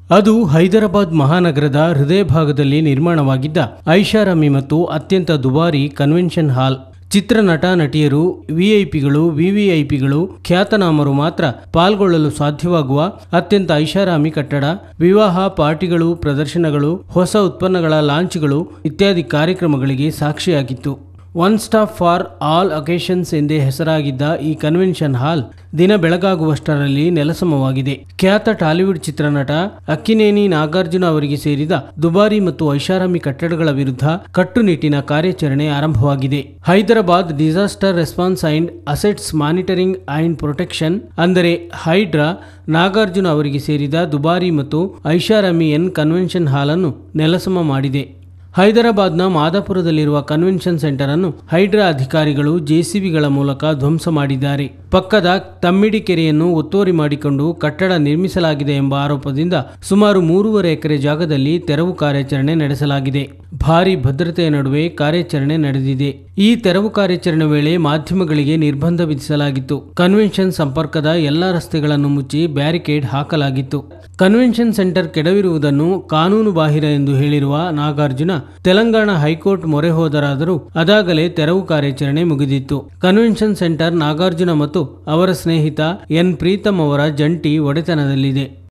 ಅದು ಹೈದರಾಬಾದ್ ಮಹಾನಗರದ ಹೃದಯ ಭಾಗದಲ್ಲಿ ನಿರ್ಮಾಣವಾಗಿದ್ದ ಐಷಾರಾಮಿ ಮತ್ತು ಅತ್ಯಂತ ದುಬಾರಿ ಕನ್ವೆನ್ಷನ್ ಹಾಲ್. ಚಿತ್ರನಟ ನಟಿಯರು, ವಿಐಪಿಗಳು, ವಿವಿಐಪಿಗಳು, ಖ್ಯಾತನಾಮರು ಮಾತ್ರ ಪಾಲ್ಗೊಳ್ಳಲು ಸಾಧ್ಯವಾಗುವ ಅತ್ಯಂತ ಐಷಾರಾಮಿ ಕಟ್ಟಡ. ವಿವಾಹ, ಪಾರ್ಟಿಗಳು, ಪ್ರದರ್ಶನಗಳು, ಹೊಸ ಉತ್ಪನ್ನಗಳ ಲಾಂಚ್ಗಳು ಇತ್ಯಾದಿ ಕಾರ್ಯಕ್ರಮಗಳಿಗೆ ಸಾಕ್ಷಿಯಾಗಿತ್ತು. One stop for all occasions ಎಂದೇ ಹೆಸರಾಗಿದ್ದ ಈ ಕನ್ವೆನ್ಷನ್ ಹಾಲ್ ದಿನ ಬೆಳಗಾಗುವಷ್ಟರಲ್ಲಿ ನೆಲಸಮವಾಗಿದೆ. ಖ್ಯಾತ ಟಾಲಿವುಡ್ ಚಿತ್ರನಟ ಅಕ್ಕಿನೇನಿ ನಾಗಾರ್ಜುನ ಅವರಿಗೆ ಸೇರಿದ ದುಬಾರಿ ಮತ್ತು ಐಷಾರಾಮಿ ಕಟ್ಟಡಗಳ ವಿರುದ್ಧ ಕಟ್ಟುನಿಟ್ಟಿನ ಕಾರ್ಯಾಚರಣೆ ಆರಂಭವಾಗಿದೆ. Hyderabad disaster response and assets monitoring and protection ಅಂದರೆ ಹೈಡ್ರಾ ನಾಗಾರ್ಜುನ ಅವರಿಗೆ ಸೇರಿದ ದುಬಾರಿ ಮತ್ತು ಐಷಾರಾಮಿ ಕನ್ವೆನ್ಷನ್ ಹಾಲ್ ಅನ್ನು ನೆಲಸಮ ಮಾಡಿದೆ. ಹೈದರಾಬಾದ್ನ ಮಾದಾಪುರದಲ್ಲಿರುವ ಕನ್ವೆನ್ಷನ್ ಸೆಂಟರ್ ಅನ್ನು ಹೈಡ್ರಾ ಅಧಿಕಾರಿಗಳು ಜೆಸಿಬಿಗಳ ಮೂಲಕ ಧ್ವಂಸ ಮಾಡಿದ್ದಾರೆ. ಪಕ್ಕದ ತಮ್ಮಿಡಿ ಕೆರೆಯನ್ನು ಒತ್ತುವರಿ ಮಾಡಿಕೊಂಡು ಕಟ್ಟಡ ನಿರ್ಮಿಸಲಾಗಿದೆ ಎಂಬ ಆರೋಪದಿಂದ ಸುಮಾರು 3.5 ಎಕರೆ ಜಾಗದಲ್ಲಿ ತೆರವು ಕಾರ್ಯಾಚರಣೆ ನಡೆಸಲಾಗಿದೆ. ಭಾರೀ ಭದ್ರತೆಯ ನಡುವೆ ಕಾರ್ಯಾಚರಣೆ ನಡೆದಿದೆ. ಈ ತೆರವು ಕಾರ್ಯಾಚರಣೆ ವೇಳೆ ಮಾಧ್ಯಮಗಳಿಗೆ ನಿರ್ಬಂಧ ವಿಧಿಸಲಾಗಿತ್ತು. ಕನ್ವೆನ್ಷನ್ ಸಂಪರ್ಕದ ಎಲ್ಲಾ ರಸ್ತೆಗಳನ್ನು ಮುಚ್ಚಿ ಬ್ಯಾರಿಕೇಡ್ ಹಾಕಲಾಗಿತ್ತು. ಕನ್ವೆನ್ಷನ್ ಸೆಂಟರ್ ಕೆಡವಿರುವುದನ್ನು ಕಾನೂನು ಬಾಹಿರ ಎಂದು ಹೇಳಿರುವ ನಾಗಾರ್ಜುನ ತೆಲಂಗಾಣ ಹೈಕೋರ್ಟ್ ಮೊರೆ ಹೋದರಾದರೂ ಅದಾಗಲೇ ತೆರವು ಕಾರ್ಯಾಚರಣೆ ಮುಗಿದಿತ್ತು. ಕನ್ವೆನ್ಷನ್ ಸೆಂಟರ್ ನಾಗಾರ್ಜುನ ಮತ್ತು ಅವರ ಸ್ನೇಹಿತ ಎನ್ ಪ್ರೀತಮ್ ಅವರ ಜಂಟಿ ಒಡೆತನದಲ್ಲಿದೆ.